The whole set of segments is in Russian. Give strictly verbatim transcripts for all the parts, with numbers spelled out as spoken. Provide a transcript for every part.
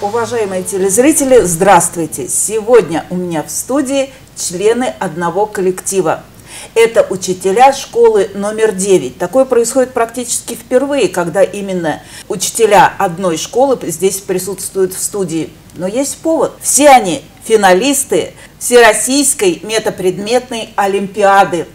Уважаемые телезрители, здравствуйте! Сегодня у меня в студии члены одного коллектива. Это учителя школы номер девять. Такое происходит практически впервые, когда именно учителя одной школы здесь присутствуют в студии. Но есть повод. Все они финалисты Всероссийской метапредметной олимпиады.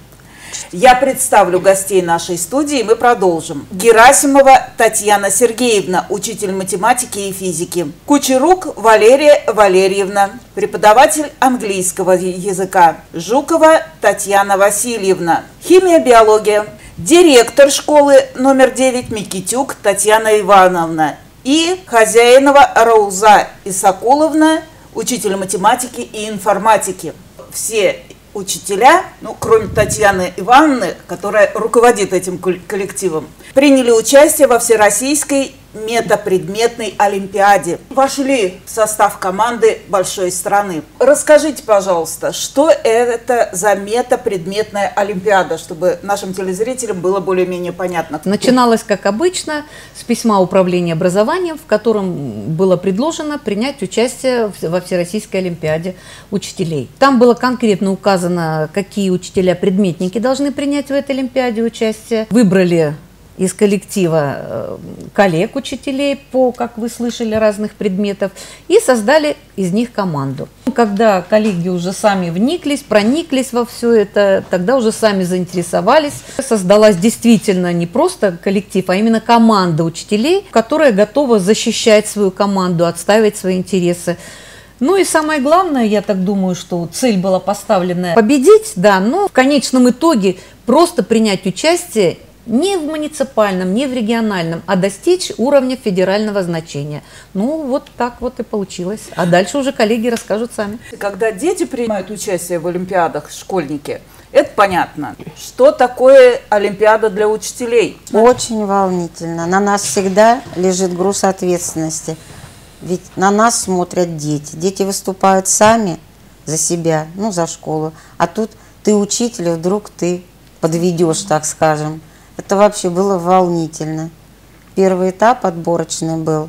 Я представлю гостей нашей студии, и мы продолжим. Герасимова Татьяна Сергеевна, учитель математики и физики. Кучерук Валерия Валерьевна, преподаватель английского языка. Жукова Татьяна Васильевна, химия-биология. Директор школы номер девять Микитюк Татьяна Ивановна. И Хозяинова Рауза Исакуловна, учитель математики и информатики. Все учителя, ну, кроме Татьяны Ивановны, которая руководит этим коллективом, приняли участие во Всероссийской метапредметной олимпиаде. Вошли в состав команды большой страны. Расскажите, пожалуйста, что это за метапредметная олимпиада, чтобы нашим телезрителям было более-менее понятно. Начиналось, как обычно, с письма управления образованием, в котором было предложено принять участие во Всероссийской олимпиаде учителей. Там было конкретно указано, какие учителя-предметники должны принять в этой олимпиаде участие. Выбрали из коллектива коллег учителей по, как вы слышали, разных предметов, и создали из них команду. Когда коллеги уже сами вниклись, прониклись во все это, тогда уже сами заинтересовались. Создалась действительно не просто коллектив, а именно команда учителей, которая готова защищать свою команду, отстаивать свои интересы. Ну и самое главное, я так думаю, что цель была поставлена победить, да, но в конечном итоге просто принять участие не в муниципальном, не в региональном, а достичь уровня федерального значения. Ну, вот так вот и получилось. А дальше уже коллеги расскажут сами. Когда дети принимают участие в олимпиадах, школьники, это понятно. Что такое олимпиада для учителей? Очень волнительно. На нас всегда лежит груз ответственности. Ведь на нас смотрят дети. Дети выступают сами за себя, ну, за школу. А тут ты учитель, и вдруг ты подведешь, так скажем. Это вообще было волнительно. Первый этап отборочный был.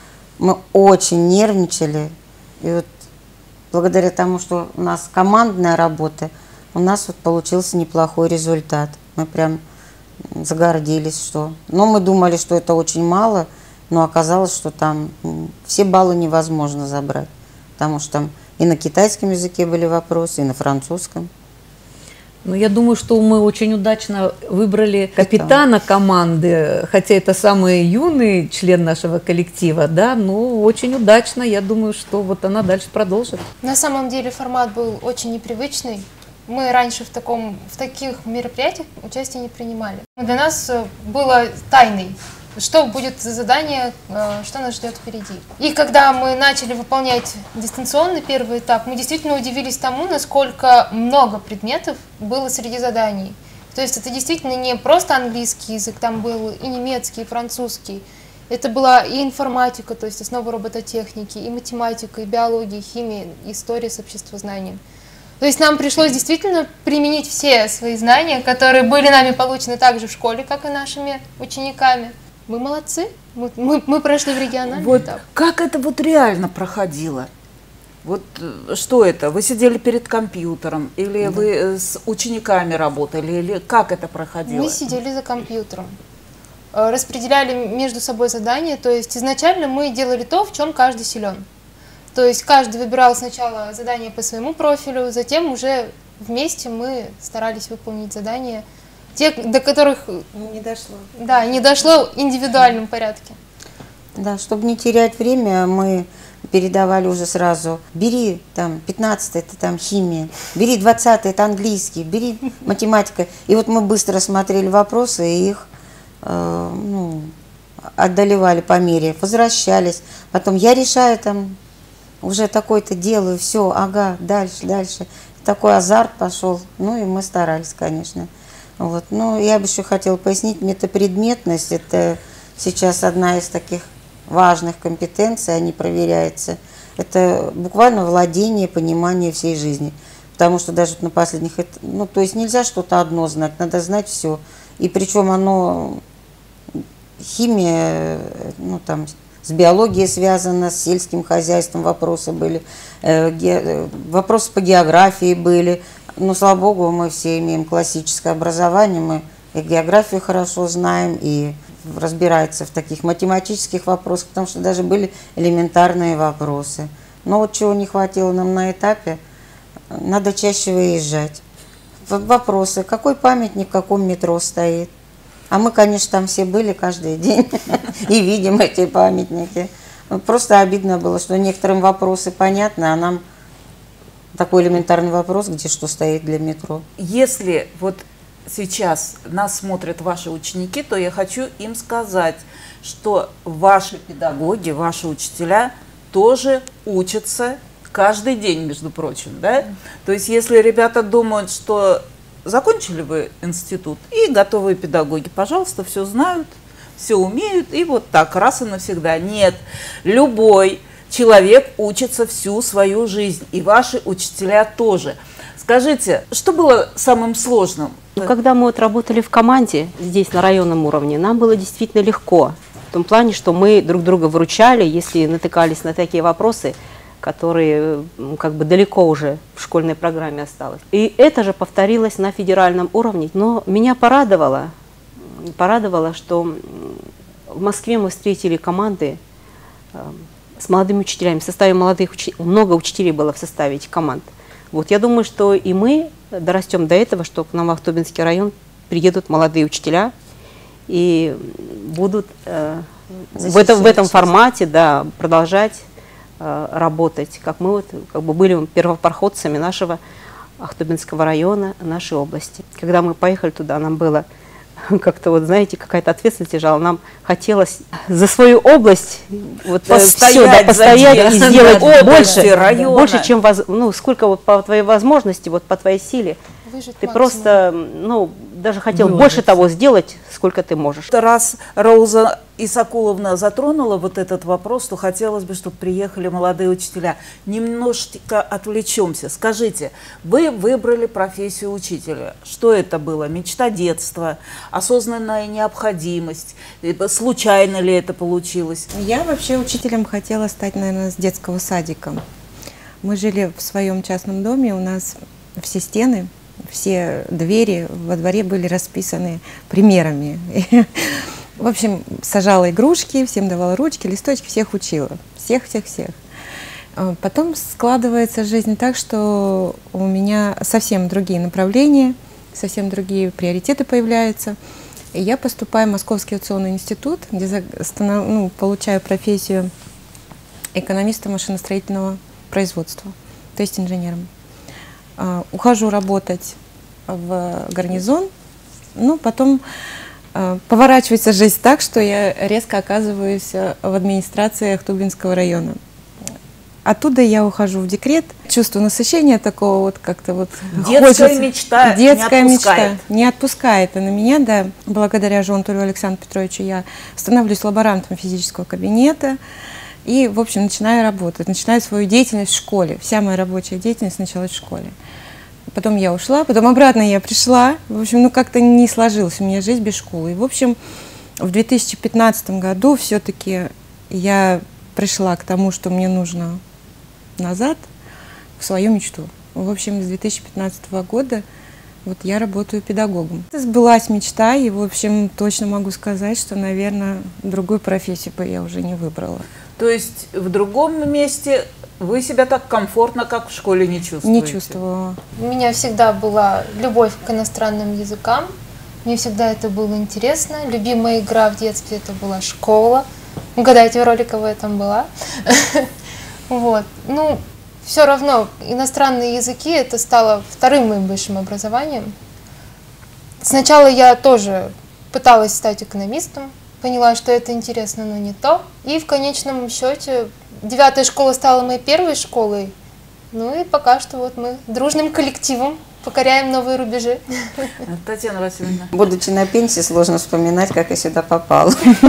Мы очень нервничали. И вот благодаря тому, что у нас командная работа, у нас вот получился неплохой результат. Мы прям загордились, что... Но мы думали, что это очень мало, но оказалось, что там все баллы невозможно забрать. Потому что там и на китайском языке были вопросы, и на французском. Ну, я думаю, что мы очень удачно выбрали капитана команды, хотя это самый юный член нашего коллектива, да, но очень удачно, я думаю, что вот она дальше продолжит. На самом деле формат был очень непривычный. Мы раньше в, таком, в таких мероприятиях участие не принимали. Для нас было тайной, что будет за задание, что нас ждет впереди. И когда мы начали выполнять дистанционный первый этап, мы действительно удивились тому, насколько много предметов было среди заданий. То есть это действительно не просто английский язык, там был и немецкий, и французский. Это была и информатика, то есть основы робототехники, и математика, и биология, и химия, и история с обществознанием. То есть нам пришлось действительно применить все свои знания, которые были нами получены также в школе, как и нашими учениками. Мы молодцы, мы, мы, мы прошли в региональный вот этап. Как это вот реально проходило? Вот что это? Вы сидели перед компьютером, или да. вы с учениками работали, или как это проходило? Мы сидели за компьютером, распределяли между собой задания, то есть изначально мы делали то, в чем каждый силен. То есть каждый выбирал сначала задание по своему профилю, затем уже вместе мы старались выполнить задания, те, до которых не дошло. Да, не дошло в индивидуальном порядке. Да, чтобы не терять время, мы передавали уже сразу. Бери там пятнадцатый, это там химия, бери двадцатый, это английский, бери математика. И вот мы быстро смотрели вопросы и их э, ну, отдаливали по мере, возвращались. Потом я решаю там, уже такой-то делаю, все, ага, дальше, дальше. Такой азарт пошел, ну и мы старались, конечно. Вот. Ну, я бы еще хотела пояснить, метапредметность – это сейчас одна из таких важных компетенций, они проверяются. Это буквально владение, понимание всей жизни. Потому что даже на последних, ну, то есть нельзя что-то одно знать, надо знать все. И причем оно, химия, ну, там, с биологией связано, с сельским хозяйством вопросы были, э, ге, вопросы по географии были. Но, слава богу, мы все имеем классическое образование, мы и географию хорошо знаем, и разбирается в таких математических вопросах, потому что даже были элементарные вопросы. Но вот чего не хватило нам на этапе, надо чаще выезжать. Вопросы, какой памятник в каком метро стоит. А мы, конечно, там все были каждый день и видим эти памятники. Просто обидно было, что некоторым вопросы понятны, а нам такой элементарный вопрос, где что стоит для метро. Если вот сейчас нас смотрят ваши ученики, то я хочу им сказать, что ваши педагоги, ваши учителя тоже учатся каждый день, между прочим, да? То есть если ребята думают, что закончили вы институт и готовые педагоги, пожалуйста, все знают, все умеют, и вот так, раз и навсегда. Нет, любой человек учится всю свою жизнь, и ваши учителя тоже. Скажите, что было самым сложным? Ну, когда мы вот работали в команде здесь на районном уровне, нам было действительно легко. В том плане, что мы друг друга выручали, если натыкались на такие вопросы, которые как бы далеко уже в школьной программе осталось. И это же повторилось на федеральном уровне. Но меня порадовало, порадовало, что в Москве мы встретили команды с молодыми учителями, в составе молодых учителей, много учителей было в составе этих команд. Вот, я думаю, что и мы дорастем до этого, что к нам в Ахтубинский район приедут молодые учителя и будут э, в, этом, в этом формате, да, продолжать э, работать, как мы вот, как бы были первопроходцами нашего Ахтубинского района, нашей области. Когда мы поехали туда, нам было как-то, вот знаете, какая-то ответственность лежала. Нам хотелось за свою область вот, постоять, все, да, постоять и сделать больше, района. больше, чем воз, ну, сколько вот по твоей возможности, вот по твоей силе. Выжить ты максимум. Просто, ну, даже хотел Выложить. больше того сделать, сколько ты можешь. Раз Рауза Исакуловна затронула вот этот вопрос, то хотелось бы, чтобы приехали молодые учителя. Немножечко отвлечемся. Скажите, вы выбрали профессию учителя. Что это было? Мечта детства, осознанная необходимость? Случайно ли это получилось? Я вообще учителем хотела стать, наверное, с детского садика. Мы жили в своем частном доме, у нас все стены, все двери во дворе были расписаны примерами. В общем, сажала игрушки, всем давала ручки, листочки, всех учила. Всех-всех-всех. Потом складывается жизнь так, что у меня совсем другие направления, совсем другие приоритеты появляются. И я поступаю в Московский авиационный институт, где ну, получаю профессию экономиста машиностроительного производства, то есть инженером. Ухожу работать в гарнизон, ну, потом поворачивается жизнь так, что я резко оказываюсь в администрации Ахтубинского района. Оттуда я ухожу в декрет, чувство насыщения такого вот как-то вот. Детская хочется, мечта детская не отпускает. мечта не отпускает она меня, да. Благодаря Жонтулю Александру Петровичу я становлюсь лаборантом физического кабинета и, в общем, начинаю работать, начинаю свою деятельность в школе. Вся моя рабочая деятельность началась в школе. Потом я ушла, потом обратно я пришла. В общем, ну как-то не сложилась у меня жизнь без школы. И, в общем, в две тысячи пятнадцатом году все-таки я пришла к тому, что мне нужно назад, в свою мечту. В общем, с две тысячи пятнадцатого года вот я работаю педагогом. Сбылась мечта, и, в общем, точно могу сказать, что, наверное, другую профессию бы я уже не выбрала. То есть в другом месте вы себя так комфортно, как в школе, не чувствуете? Не чувствовала. У меня всегда была любовь к иностранным языкам. Мне всегда это было интересно. Любимая игра в детстве это была школа. Угадайте, роликовая там была. Вот. Ну, все равно иностранные языки это стало вторым моим высшим образованием. Сначала я тоже пыталась стать экономистом, поняла, что это интересно, но не то. И в конечном счете девятая школа стала моей первой школой. Ну и пока что вот мы дружным коллективом покоряем новые рубежи. Татьяна Васильевна. Будучи на пенсии, сложно вспоминать, как я сюда попала.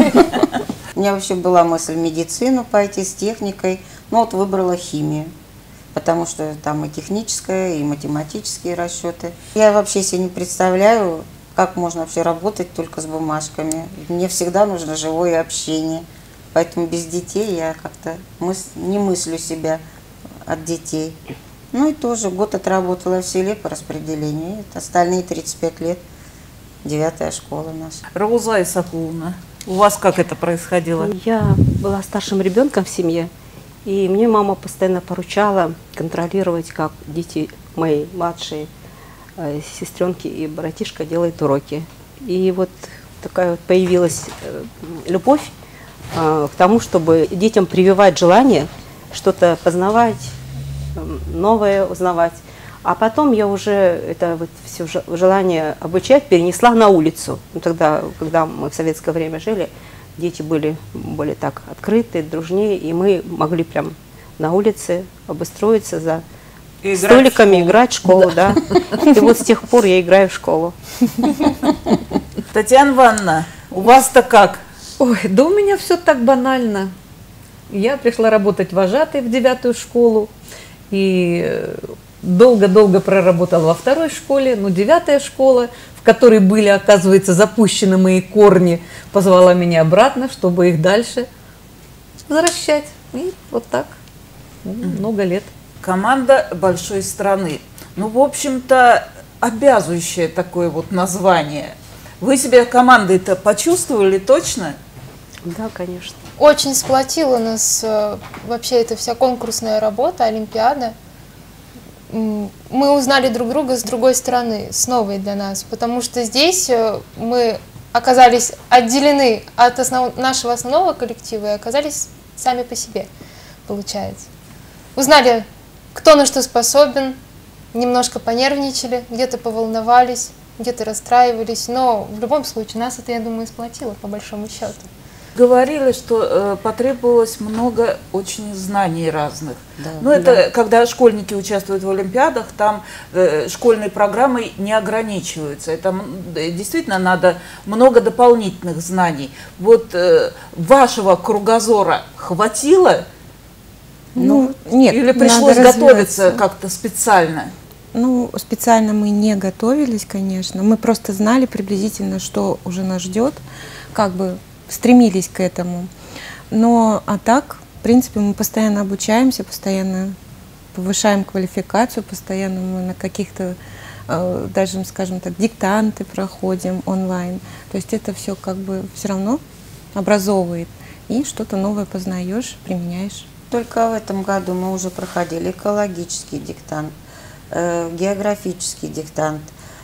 У меня вообще была мысль в медицину пойти с техникой, но вот выбрала химию, потому что там и техническая, и математические расчеты. Я вообще себе не представляю, как можно вообще работать только с бумажками. Мне всегда нужно живое общение. Поэтому без детей я как-то мыс- не мыслю себя от детей. Ну и тоже год отработала в селе по распределению. Это остальные тридцать пять лет. Девятая школа наша. Рауза Исакуловна, у вас как это происходило? Я была старшим ребенком в семье, и мне мама постоянно поручала контролировать, как дети мои младшие, э, сестренки и братишка делают уроки. И вот такая вот появилась э, любовь э, к тому, чтобы детям прививать желание что-то познавать, э, новое узнавать. А потом я уже это вот все желание обучать перенесла на улицу. Ну, тогда, когда мы в советское время жили, дети были более так открытые, дружнее, и мы могли прям на улице обустроиться за И столиками, играть в школу, Да. да. И вот с тех пор я играю в школу. Татьяна Ивановна, у вас-то как? Ой, да у меня все так банально. Я пришла работать вожатой в девятую школу, и долго-долго проработала во второй школе, но девятая школа, в которой были, оказывается, запущены мои корни, позвала меня обратно, чтобы их дальше возвращать. И вот так, ну, много лет. Команда большой страны. Ну, в общем-то, обязывающее такое вот название. Вы себя командой-то почувствовали точно? Да, конечно. Очень сплотила нас э, вообще эта вся конкурсная работа, Олимпиада. М, Мы узнали друг друга с другой стороны, с новой для нас, потому что здесь э, мы оказались отделены от основ- нашего основного коллектива и оказались сами по себе, получается. Узнали, кто на что способен, немножко понервничали, где-то поволновались, где-то расстраивались, но в любом случае нас это, я думаю, сплотило по большому счету. Говорили, что э, потребовалось много очень знаний разных. Да, Ну, это когда школьники участвуют в олимпиадах, там э, школьной программой не ограничиваются. Это м, да, действительно надо много дополнительных знаний. Вот э, вашего кругозора хватило? Ну, нет, Или надо пришлось готовиться развиваться. как-то специально? Ну, специально мы не готовились, конечно. Мы просто знали приблизительно, что уже нас ждет, как бы стремились к этому. Но, а так, в принципе, мы постоянно обучаемся, постоянно повышаем квалификацию, постоянно мы на каких-то, э, даже, скажем так, диктанты проходим онлайн. То есть это все как бы все равно образовывает. И что-то новое познаешь, применяешь. Только в этом году мы уже проходили экологический диктант, э, географический диктант,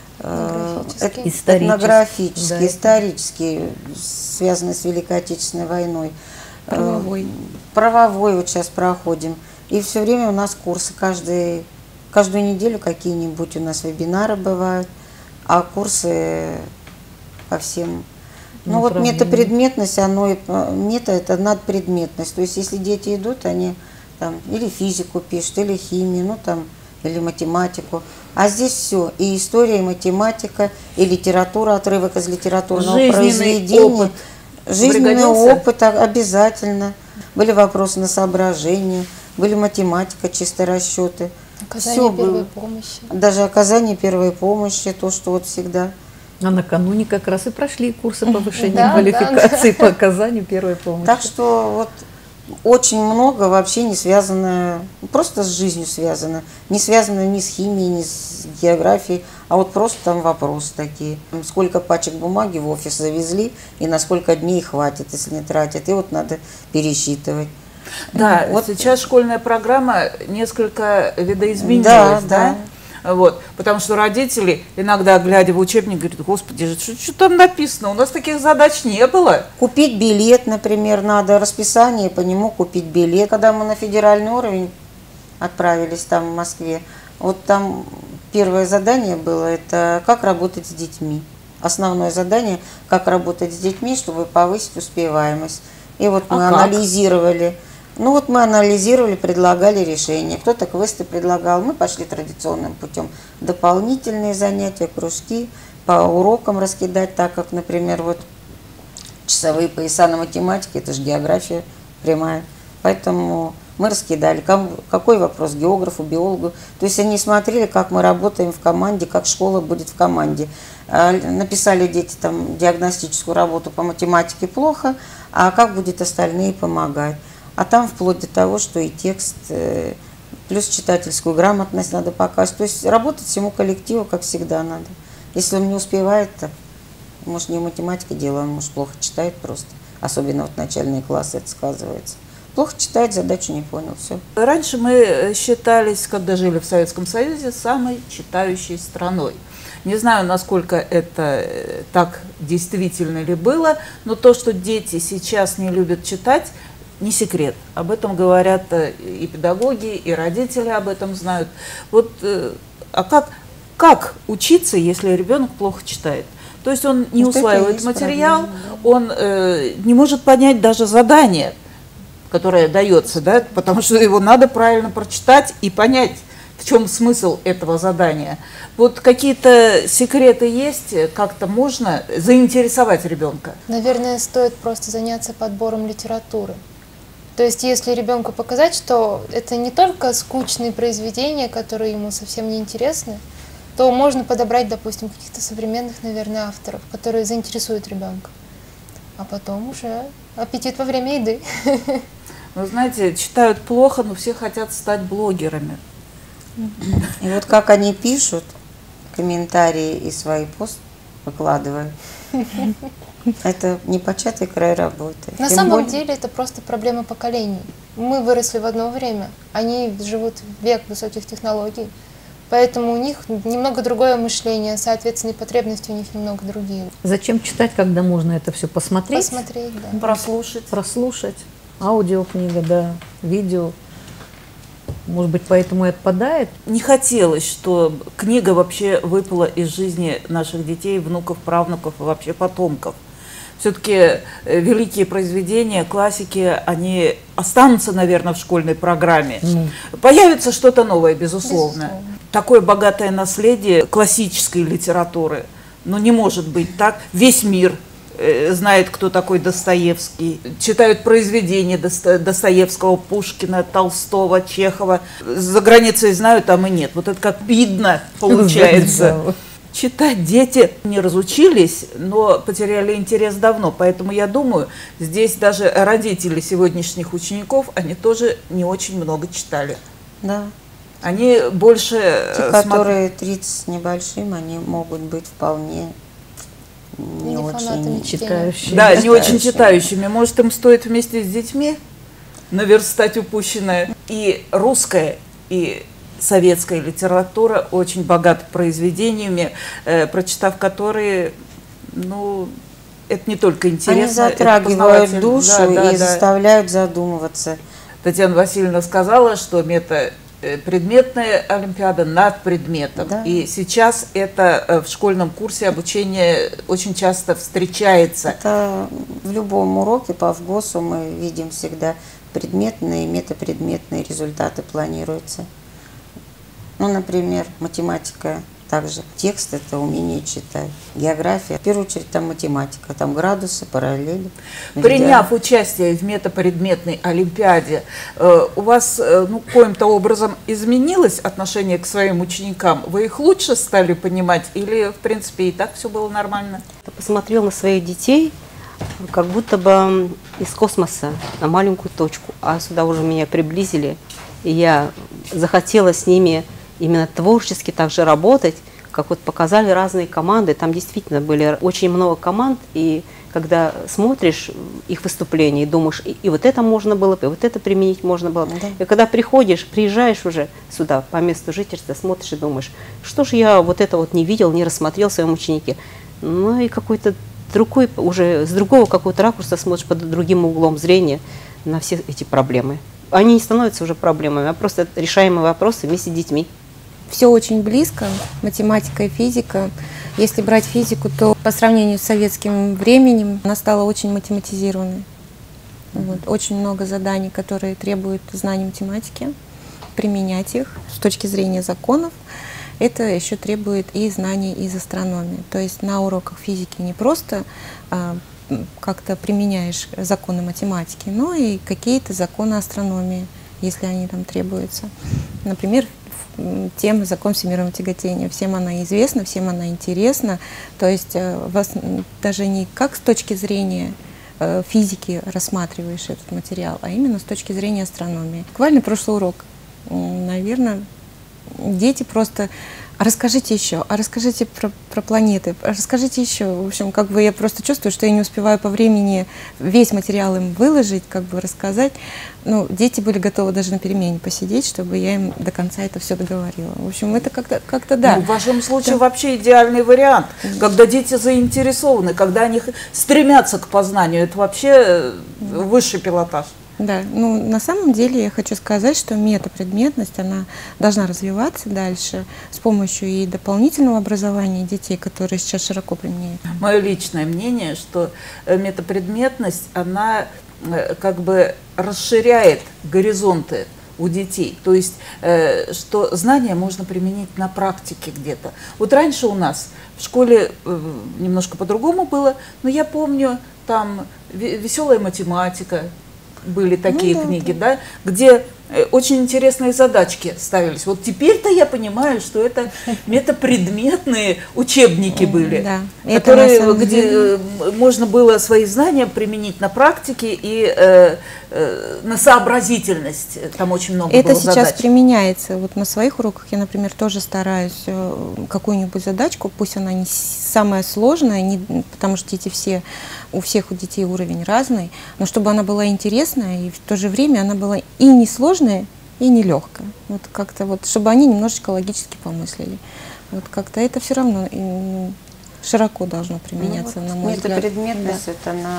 э, Этнографический. эт- Исторический, этнографический, да. исторический, связанный с Великой Отечественной войной. Э, Правовой. правовой вот сейчас проходим. И все время у нас курсы, каждый, каждую неделю какие-нибудь у нас вебинары бывают, а курсы по всем. Ну вот Направление. метапредметность, оно, и, э, мета – это надпредметность. То есть если дети идут, они там или физику пишут, или химию, ну там, или математику. А здесь все, и история, и математика, и литература, отрывок из литературного Жизненный произведения. опыт Жизненный пригодился? опыт а- обязательно. Были вопросы на соображение, были математика, чисто расчеты. Оказание Всё первой было. помощи. Даже оказание первой помощи, то, что вот всегда. А накануне как раз и прошли курсы повышения Да, квалификации по оказанию первой помощи. Так что вот очень много вообще не связано, просто с жизнью связано. Не связано ни с химией, ни с географией, а вот просто там вопросы такие. Сколько пачек бумаги в офис завезли и на сколько дней хватит, если не тратят. И вот надо пересчитывать. Да, Вот. сейчас школьная программа несколько видоизменилась, Да, да? Вот, потому что родители, иногда глядя в учебник, говорят: господи, что, что там написано, у нас таких задач не было. Купить билет, например, надо, расписание, по нему купить билет. Когда мы на федеральный уровень отправились там в Москве, вот там первое задание было, это как работать с детьми. Основное задание, как работать с детьми, чтобы повысить успеваемость. И вот А мы как? анализировали. Ну вот мы анализировали, предлагали решения. Кто-то квесты предлагал, мы пошли традиционным путем. Дополнительные занятия, кружки, по урокам раскидать, так как, например, вот часовые пояса на математике, это же география прямая. Поэтому Мы раскидали, кому, какой вопрос географу, биологу. То есть они смотрели, как мы работаем в команде, как школа будет в команде. Написали дети там диагностическую работу по математике плохо, а как будет остальные помогать. А там вплоть до того, что и текст, плюс читательскую грамотность надо показывать. То есть работать всему коллективу, как всегда, надо. Если он не успевает, то, может, не в математике дело, он, может, плохо читает просто. Особенно вот начальные классы это сказывается. Плохо читает, задачу не понял, все. Раньше мы считались, когда жили в Советском Союзе, самой читающей страной. Не знаю, насколько это так действительно ли было, но то, что дети сейчас не любят читать, не секрет. Об этом говорят и педагоги, и родители об этом знают. Вот, а как, как учиться, если ребенок плохо читает? То есть он не вот усваивает материал, проблема, да. он э, не может понять даже задание, которое дается, да, потому что его надо правильно прочитать и понять, в чем смысл этого задания. Вот какие-то секреты есть, как-то можно заинтересовать ребенка? Наверное, стоит просто заняться подбором литературы. То есть, если ребенку показать, что это не только скучные произведения, которые ему совсем не интересны, то можно подобрать, допустим, каких-то современных, наверное, авторов, которые заинтересуют ребенка. А потом уже аппетит во время еды. Вы знаете, читают плохо, но все хотят стать блогерами. И вот как они пишут комментарии и свои посты выкладывают, это непочатый край работы. На самом деле это просто проблема поколений. Мы выросли в одно время, они живут в век высоких технологий, поэтому у них немного другое мышление, соответственно, и потребности у них немного другие. Зачем читать, когда можно это все посмотреть? Посмотреть, да. Прослушать. Прослушать. Аудиокнига, да, видео. Может быть, поэтому и отпадает? Не хотелось, что книга вообще выпала из жизни наших детей, внуков, правнуков и вообще потомков. Все-таки великие произведения, классики, они останутся, наверное, в школьной программе. Mm. Появится что-то новое, безусловно. безусловно. Такое богатое наследие классической литературы. Но не может быть так. Весь мир знает, кто такой Достоевский, читают произведения Досто Достоевского, Пушкина, Толстого, Чехова. За границей знают, а мы нет. Вот это как видно получается. Читать дети не разучились, но потеряли интерес давно. Поэтому я думаю, здесь даже родители сегодняшних учеников, они тоже не очень много читали. Да. Они больше... Те, которые тридцать с небольшим, они могут быть вполне... Не, не очень читающими. Да, не очень читающими. Может, им стоит вместе с детьми наверстать упущенное. И русская, и советская литература очень богата произведениями, э, прочитав которые, ну, это не только интересно. Они затрагивают душу да, да, и да. заставляют задумываться. Татьяна Васильевна сказала, что мета предметная олимпиада над предметом. Да. И сейчас это в школьном курсе обучения очень часто встречается. Это в любом уроке по ВГОСу мы видим всегда предметные и метапредметные результаты планируются. Ну, например, математика также. Текст – это умение читать. География, в первую очередь, там математика, там градусы, параллели. Приняв участие в метапредметной олимпиаде, э, у вас э, ну, каким-то образом изменилось отношение к своим ученикам? Вы их лучше стали понимать или, в принципе, и так все было нормально? Я посмотрела на своих детей, как будто бы из космоса на маленькую точку, а сюда уже меня приблизили, и я захотела с ними именно творчески также работать, как вот показали разные команды. Там действительно были очень много команд, и когда смотришь их выступления и думаешь, и, и вот это можно было бы, и вот это применить можно было бы. Да. И когда приходишь, приезжаешь уже сюда по месту жительства, смотришь и думаешь, что же я вот это вот не видел, не рассмотрел в своем ученике. Ну и какой-то другой, уже с другого какого-то ракурса смотришь под другим углом зрения на все эти проблемы. Они не становятся уже проблемами, а просто решаемые вопросы вместе с детьми. Все очень близко, математика и физика. Если брать физику, то по сравнению с советским временем она стала очень математизированной. Вот. Очень много заданий, которые требуют знания математики, применять их с точки зрения законов. Это еще требует и знаний из астрономии. То есть на уроках физики не просто а, как-то применяешь законы математики, но и какие-то законы астрономии если они там требуются. Например, тема «Закон всемирного тяготения». Всем она известна, всем она интересна. То есть вас даже не как с точки зрения физики рассматриваешь этот материал, а именно с точки зрения астрономии. Буквально прошлый урок. Наверное, дети просто... А расскажите еще, а расскажите про, про планеты, а расскажите еще. В общем, как бы я просто чувствую, что я не успеваю по времени весь материал им выложить, как бы рассказать. Ну, дети были готовы даже на перемене посидеть, чтобы я им до конца это все договорила. В общем, это как-то, как-то да. Ну, в вашем случае да. вообще идеальный вариант, когда дети заинтересованы, когда они стремятся к познанию. Это вообще высший пилотаж. Да, ну на самом деле я хочу сказать, что метапредметность, она должна развиваться дальше с помощью и дополнительного образования детей, которые сейчас широко применяют. Мое личное мнение, что метапредметность, она как бы расширяет горизонты у детей. То есть, э, что знания можно применить на практике где-то. Вот раньше у нас в школе э, немножко по-другому было, но я помню, там «Веселая математика», были такие ну, да, книги, да, где очень интересные задачки ставились. Вот теперь-то я понимаю, что это метапредметные учебники были, да, которые, где деле... можно было свои знания применить на практике и э, э, на сообразительность. Там очень много это было сейчас задач. Применяется. Вот на своих уроках я, например, тоже стараюсь какую-нибудь задачку, пусть она не самая сложная, не, потому что дети все, у всех у детей уровень разный, но чтобы она была интересная и в то же время она была и не сложная, и нелегкая. Вот как-то вот, чтобы они немножечко логически помыслили. Вот как-то это все равно широко должно применяться, ну, вот, на мой взгляд. Метапредметность, да. Это она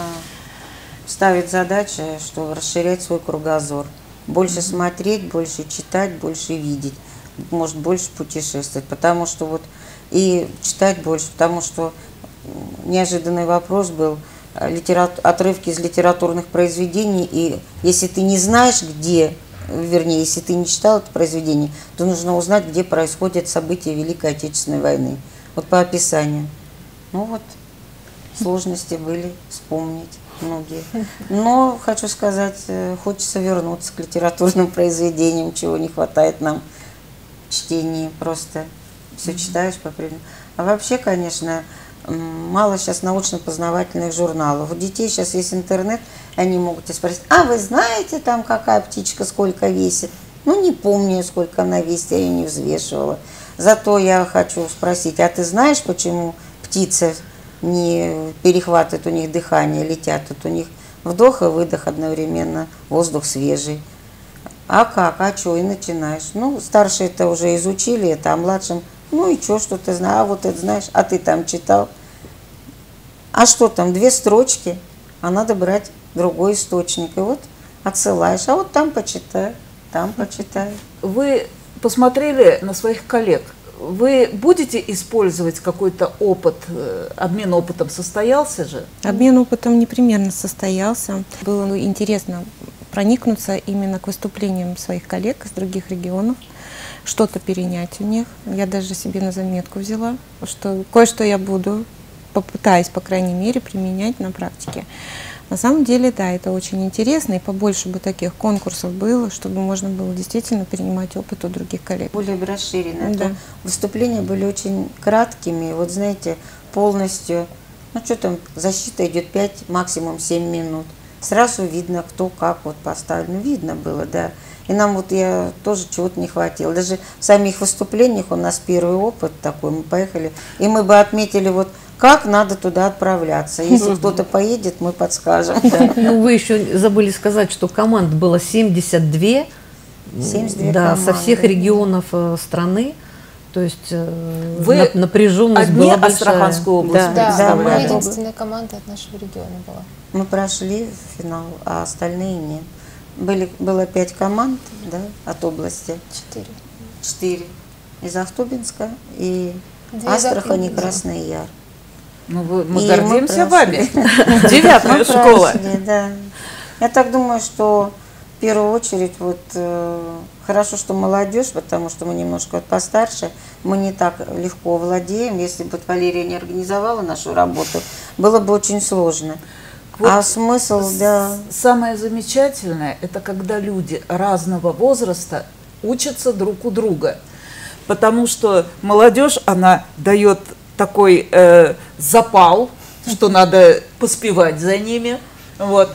ставит задачу, что расширять свой кругозор. Больше mm-hmm. смотреть, больше читать, больше видеть. Может, больше путешествовать. Потому что вот и читать больше, потому что неожиданный вопрос был, литерату... отрывки из литературных произведений, и если ты не знаешь, где, вернее, если ты не читал это произведение, то нужно узнать, где происходят события Великой Отечественной войны. Вот по описанию. Ну вот, сложности были вспомнить многие. Но, хочу сказать, хочется вернуться к литературным произведениям, чего не хватает нам в чтении. Просто все читаешь по предмету. А вообще, конечно, мало сейчас научно-познавательных журналов. У детей сейчас есть интернет, они могут тебя спросить: а вы знаете, там какая птичка сколько весит? Ну, не помню, сколько она весит, я ее не взвешивала. Зато я хочу спросить: а ты знаешь, почему птицы не перехватывают у них дыхание, летят? Тут у них вдох и выдох одновременно, воздух свежий. А как, а что, и начинаешь. Ну, старшие это уже изучили это, а младшим: ну и что, что ты знаешь, а вот это знаешь, а ты там читал. А что там, две строчки, а надо брать другой источник. И вот отсылаешь, а вот там почитай, там почитай. Вы посмотрели на своих коллег. Вы будете использовать какой-то опыт, обмен опытом состоялся же? Обмен опытом непременно состоялся. Было интересно проникнуться именно к выступлениям своих коллег из других регионов, что-то перенять у них. Я даже себе на заметку взяла, что кое-что я буду, попытаюсь, по крайней мере, применять на практике. На самом деле, да, это очень интересно, и побольше бы таких конкурсов было, чтобы можно было действительно перенимать опыт у других коллег. Более бы расширено. Да. Выступления были очень краткими, вот знаете, полностью, ну что там, защита идет пять, максимум семь минут. Сразу видно, кто как вот поставлен, ну, видно было, да. И нам вот я тоже чего-то не хватило. Даже в самих выступлениях у нас первый опыт такой, мы поехали, и мы бы отметили вот, как надо туда отправляться. Если кто-то поедет, мы подскажем. Да. Ну, вы еще забыли сказать, что команд было семьдесят две, семьдесят две да, команды. Со всех регионов страны. То есть вы напряженность одни была большая. Астраханскую область Да, да, да, мы мы единственная команда от нашего региона была. Мы прошли в финал, а остальные нет. Были, было пять команд, да, от области. Четыре. Четыре. Из Ахтубинска и Две Астрахань и да. Красный Яр. Ну, вы, мы И гордимся мы вами. Девятая школа. Прошли, да. Я так думаю, что в первую очередь вот э, хорошо, что молодежь, потому что мы немножко вот постарше, мы не так легко владеем. Если бы Валерия не организовала нашу работу, было бы очень сложно. Вот а смысл, да. Самое замечательное – это когда люди разного возраста учатся друг у друга. Потому что молодежь, она дает такой э, запал, что надо поспевать за ними, вот,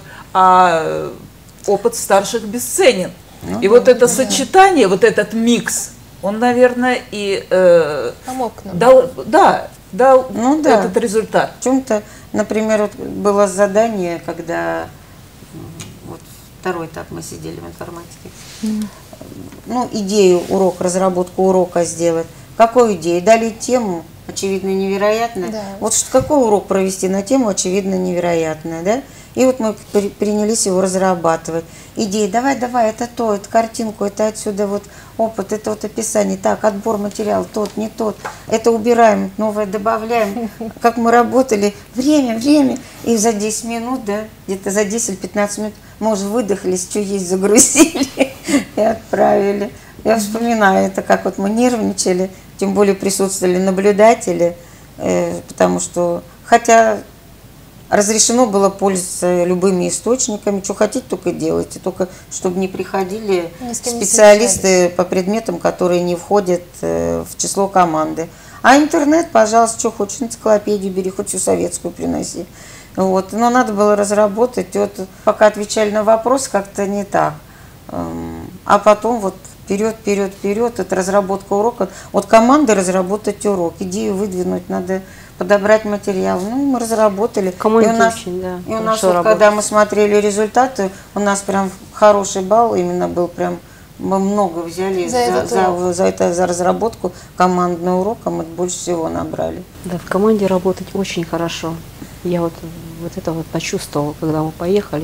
а опыт старших бесценен. Ну, и вот это сочетание, вот этот микс, он, наверное, и э, Помог нам. дал, да, дал Ну да. этот результат. В чем-то, например, вот было задание, когда м, вот второй этап мы сидели в информатике. Ну, идею урок, разработку урока сделать. Какую идею? Дали тему, очевидно, невероятная. Да. Вот что- какой урок провести на тему, очевидно, невероятная, да? И вот мы при- принялись его разрабатывать. Идеи, давай, давай, это то, это картинку, это отсюда вот опыт, это вот описание. Так, отбор материала, тот, не тот. Это убираем, новое добавляем. Как мы работали. Время, время. И за десять минут, да, где-то за десять-пятнадцать минут мы уже выдохлись, что есть, загрузили и отправили. Я вспоминаю это, как вот мы нервничали, тем более присутствовали наблюдатели, э, потому что, хотя разрешено было пользоваться любыми источниками, что хотите, только делайте, только чтобы не приходили Ни с кем не специалисты по предметам, которые не входят э, в число команды. А интернет, пожалуйста, что хочешь, энциклопедию бери, хоть всю советскую приноси. Вот. Но надо было разработать, вот, пока отвечали на вопрос, как-то не так. Эм, А потом вот вперед, вперед, вперед, это разработка урока. Вот команды разработать урок, идею выдвинуть, надо подобрать материал. Ну, мы разработали. Команде и у нас, очень, да, и у нас хорошо вот, когда работать. мы смотрели результаты, у нас прям хороший балл именно был, прям мы много взяли За за, этот за, урок. за это, за разработку командного урока, мы больше всего набрали. Да, в команде работать очень хорошо. Я вот, вот это вот почувствовала, когда мы поехали.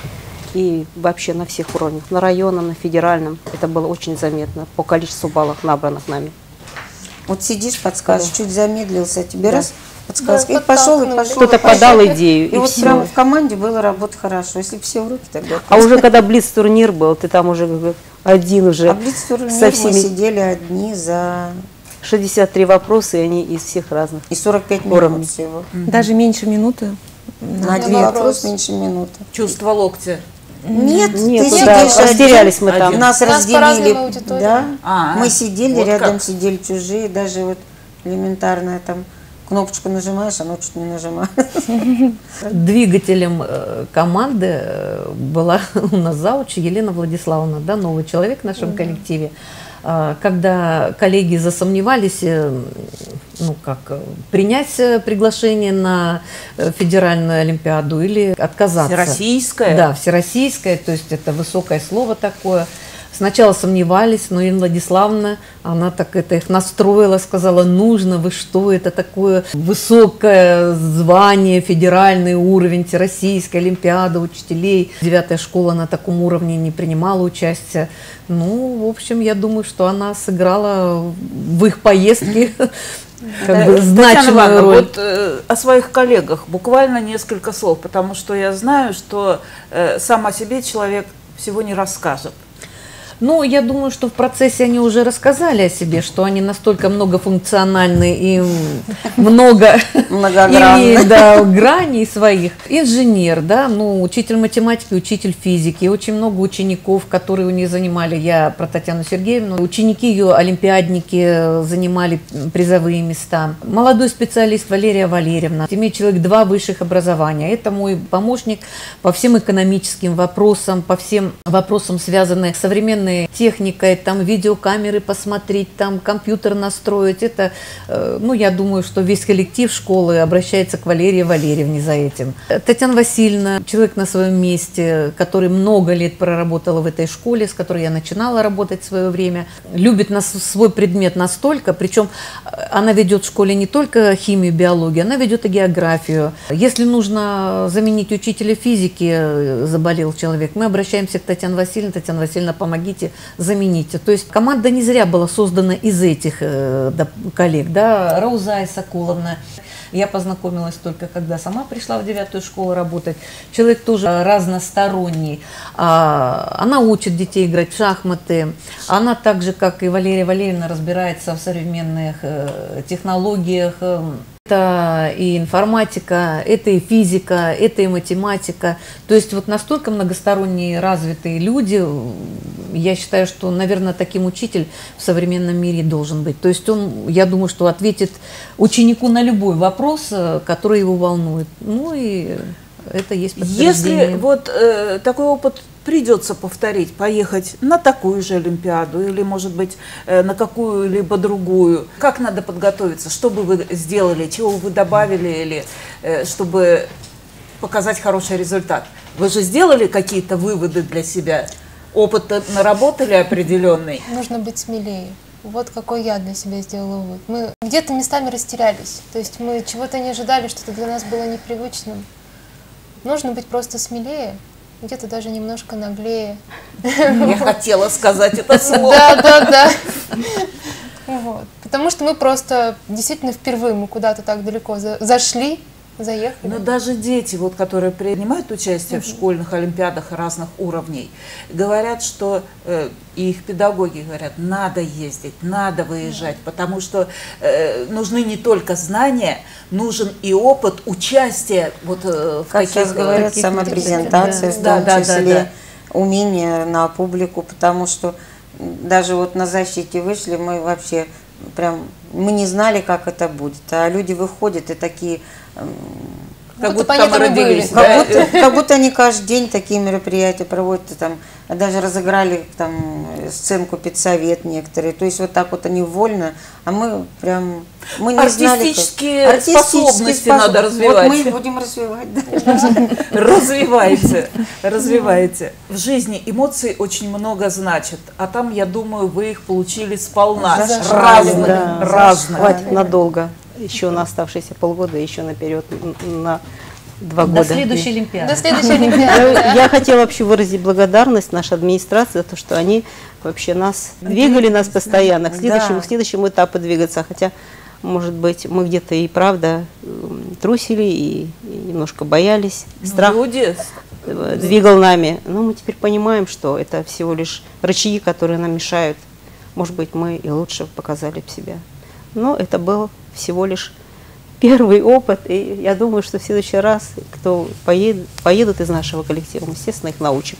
И вообще на всех уровнях, на районном, на федеральном. Это было очень заметно по количеству баллов, набранных нами. Вот сидишь, подскажешь, чуть замедлился, тебе Да. раз подсказка, Да, и пошел, и подтолкнули. пошел. Кто-то и пошел. подал идею, И, и, вот все. прям в команде было работа хорошо, если бы все уроки тогда. А уже когда блиц-турнир был, ты там уже как бы один уже А блиц-турнир со мы всеми сидели одни за шестьдесят три вопроса, и они из всех разных. и сорок пять Уровни. минут всего. Даже меньше минуты. На На один вопрос. вопрос меньше минуты. Чувство локтя. Нет, Нет, ты да, сидишь один. растерялись мы там. Один. Нас У нас разделили. по-разному аудитории. Да. А, Мы сидели, вот рядом как. сидели чужие, даже вот элементарная там кнопочку нажимаешь, оно чуть не нажимает. Двигателем э, команды э, была у нас зауч Елена Владиславовна, да, новый человек в нашем коллективе. А, Когда коллеги засомневались, э, ну как, э, принять э, приглашение на э, федеральную олимпиаду или отказаться. Всероссийская? Да, всероссийская, то есть это высокое слово такое. Сначала сомневались, но Елена Владиславовна, она так это их настроила, сказала, нужно, вы что, это такое высокое звание, федеральный уровень, Всероссийская олимпиада учителей. Девятая школа на таком уровне не принимала участие. Ну, в общем, я думаю, что она сыграла в их поездке как бы Татьяна значимую Ивановна, роль. вот э, о своих коллегах буквально несколько слов, потому что я знаю, что э, сам о себе человек всего не расскажет. Ну, я думаю, что в процессе они уже рассказали о себе, что они настолько многофункциональны и много Многогранны. имеют, да, граней своих. Инженер, да, ну, учитель математики, учитель физики, очень много учеников, которые у них занимали, я про Татьяну Сергеевну, ученики ее, олимпиадники, занимали призовые места. Молодой специалист Валерия Валерьевна, имеет человек два высших образования. Это мой помощник по всем экономическим вопросам, по всем вопросам, связанным с современной техникой, там видеокамеры посмотреть, там компьютер настроить. Это, э, ну, я думаю, что весь коллектив школы обращается к Валерии Валерьевне за этим. Татьяна Васильевна, человек на своем месте, который много лет проработала в этой школе, с которой я начинала работать в свое время, любит нас, свой предмет настолько, причем она ведет в школе не только химию, биологию, она ведет и географию. Если нужно заменить учителя физики, заболел человек, мы обращаемся к Татьяне Васильевне, Татьяна Васильевна, помогите, замените. То есть команда не зря была создана из этих э, да, коллег, да, Рауза Соколовна. Я познакомилась только, когда сама пришла в девятую школу работать. Человек тоже разносторонний. А, она учит детей играть в шахматы. Она так же, как и Валерия Валерьевна, разбирается в современных э, технологиях. Это и информатика, это и физика, это и математика. То есть вот настолько многосторонние развитые люди, я считаю, что, наверное, таким учитель в современном мире должен быть. То есть он, я думаю, что ответит ученику на любой вопрос, который его волнует. Ну и это есть подтверждение. Если вот э, такой опыт придется повторить, поехать на такую же Олимпиаду или, может быть, э, на какую-либо другую, как надо подготовиться? Что бы вы сделали, чего вы добавили, или э, чтобы показать хороший результат? Вы же сделали какие-то выводы для себя? Опыт наработали определенный? Нужно быть смелее. Вот какой я для себя сделала вывод. Мы где-то местами растерялись. То есть мы чего-то не ожидали, что-то для нас было непривычным. Нужно быть просто смелее, где-то даже немножко наглее. Я хотела сказать это слово. Да, да, да. Вот. Потому что мы просто действительно впервые мы куда-то так далеко за зашли, заехали. Но даже дети, вот, которые принимают участие в школьных олимпиадах разных уровней, говорят, что э, и их педагоги говорят, надо ездить, надо выезжать, потому что э, нужны не только знания, нужен и опыт участия вот, э, в как таких... сейчас говорят, таких самопрезентация, в да, том да, числе да, да. умение на публику, потому что даже вот на защите вышли, мы вообще прям, мы не знали, как это будет, а люди выходят и такие... Как будто будто там они там и родились. были. Да? Как будто, как будто они каждый день такие мероприятия проводят, и там даже разыграли там сценку педсовет некоторые, то есть вот так вот они вольно, а мы прям мы не Артистические знали, как... способности надо развивать. Вот мы будем развивать. Да. Развивайте, развивайте. В жизни эмоций очень много значит, а там, я думаю, вы их получили сполна. Зашкали, Разных, Да, разных. хватит надолго. Еще на оставшиеся полгода, еще наперед на два года. До следующей Олимпиады. До следующей Олимпиады. Я, я хотела вообще выразить благодарность нашей администрации за то, что они вообще нас двигали нас постоянно к следующему, Да. к следующему этапу двигаться. Хотя, может быть, мы где-то и правда м, трусили и, и немножко боялись. Страх Люди, э, двигал нами. Но мы теперь понимаем, что это всего лишь рычаги, которые нам мешают. Может быть, мы и лучше показали бы себя. Но это был всего лишь первый опыт, и я думаю, что в следующий раз, кто поедет, поедут из нашего коллектива, мы, естественно, их научим.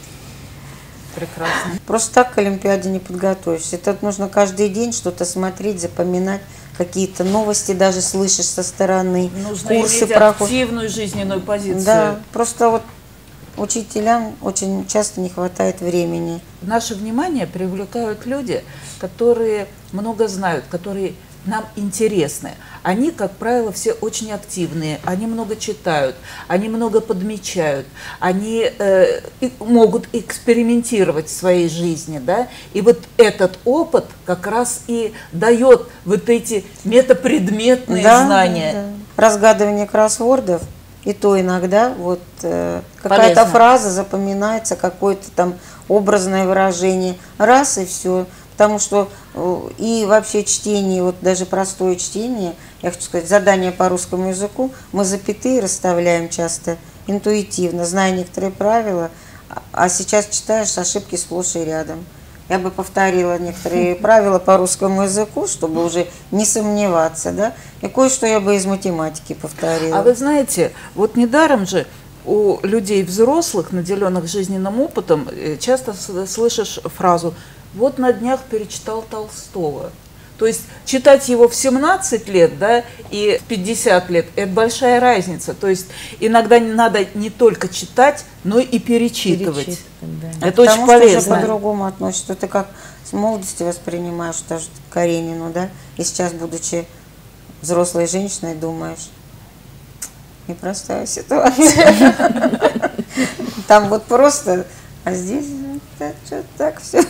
прекрасно. Просто так к Олимпиаде не подготовишься. Это нужно каждый день что-то смотреть, запоминать, какие-то новости даже слышишь со стороны, Нужно курсы иметь проходят. активную жизненную позицию. Да, просто вот учителям очень часто не хватает времени. Наше внимание привлекают люди, которые много знают, которые нам интересны. Они, как правило, все очень активные, они много читают, они много подмечают, они э, и могут экспериментировать в своей жизни, да, и вот этот опыт как раз и дает вот эти метапредметные Да, знания. да, да. Разгадывание кроссвордов, и то иногда вот э, какая-то Полезно. фраза запоминается, какое-то там образное выражение, раз и все. Потому что э, и вообще чтение, вот даже простое чтение, я хочу сказать, задание по русскому языку, мы запятые расставляем часто интуитивно, зная некоторые правила, а- а сейчас читаешь, ошибки сплошь и рядом. Я бы повторила некоторые правила по русскому языку, чтобы уже не сомневаться, да, и кое-что я бы из математики повторила. А вы знаете, вот недаром же у людей взрослых, наделенных жизненным опытом, э, часто с- слышишь фразу «вот на днях перечитал Толстого». То есть читать его в семнадцать лет, да, и в пятьдесят лет – это большая разница. То есть иногда не надо не только читать, но и перечитывать. Перечитывать, да. Это очень Потому что уже полезно. по-другому относишься. Ты как с молодости воспринимаешь даже Каренину, да, и сейчас, будучи взрослой женщиной, думаешь, непростая ситуация. Там вот просто, а здесь что-то так все.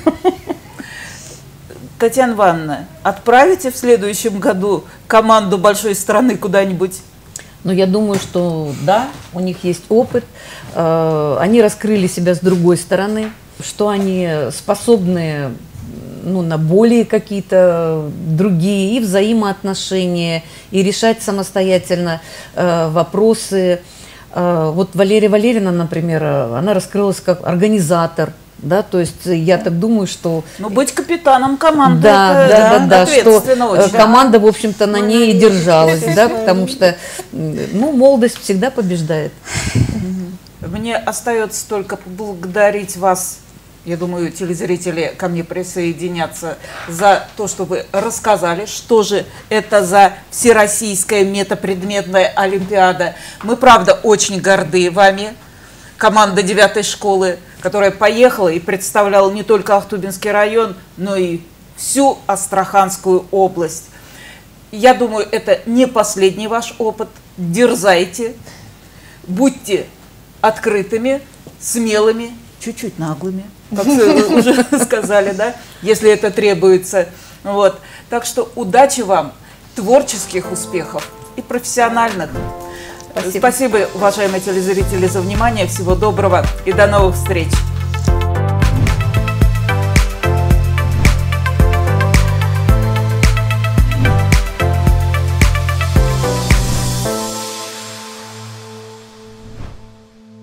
Татьяна Ивановна, отправите в следующем году команду большой страны куда-нибудь? Но я думаю, что да, у них есть опыт, э, они раскрыли себя с другой стороны, что они способны, ну, на более какие-то другие и взаимоотношения, и решать самостоятельно э, вопросы. Э, вот Валерия Валерьевна, например, она раскрылась как организатор Да, то есть я так думаю, что... Ну, быть капитаном команды, Да, это да, да, да, что ответственно э, очень. команда, в общем-то, на ней и держалась, да, потому что, ну, молодость всегда побеждает. Мне остается только поблагодарить вас, я думаю, телезрители ко мне присоединятся, за то, что вы рассказали, что же это за Всероссийская метапредметная олимпиада. Мы, правда, очень горды вами, команда девятой школы, которая поехала и представляла не только Ахтубинский район, но и всю Астраханскую область. Я думаю, это не последний ваш опыт. Дерзайте, будьте открытыми, смелыми, чуть-чуть наглыми, как вы уже сказали, да, если это требуется. Вот. Так что удачи вам, творческих успехов и профессиональных. Спасибо. Спасибо, уважаемые телезрители, за внимание. Всего доброго и до новых встреч.